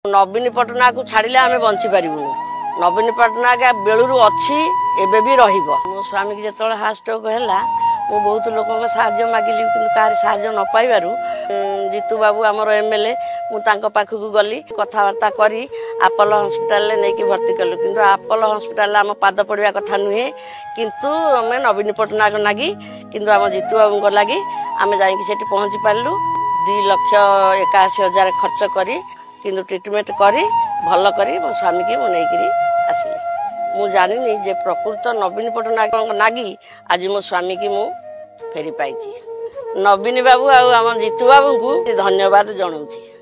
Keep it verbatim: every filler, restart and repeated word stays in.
नवीन पट्टनायक को छाड़िले आम बंची पारूँ। नवीन पट्टनायक बेलू अच्छी एबे भी रहिबो। मो स्वामी की जो हार्ट स्ट्रोक है मु बहुत लोक साहाଯ୍य मागिली कि कार साहाଯ୍य न पाइबारु जीतू बाबू आमर एमएलए मुझे पाखक गली कथबार्ता करी आपोलो हॉस्पिटल नहीं कि भर्ती कलु किंतु आपोलो हॉस्पिटल आम पाद पड़ा कथा नुहे किंतु आम नवीन पट्टनायक लगी किंतु आम जीतू बाबू लगी आम जा पहुँची पार्लु दु लक्ष एकाशी हजार खर्च करी किंतु ट्रिटमेंट करी भल करी मो स्वामी की मु नहीं आसली। मु जानी जे प्रकृत नवीन पट्टनायक नागी आज मो स्वामी की मु फेरी पाई। नवीन बाबू आम जीतू बाबू को धन्यवाद जनाऊँ।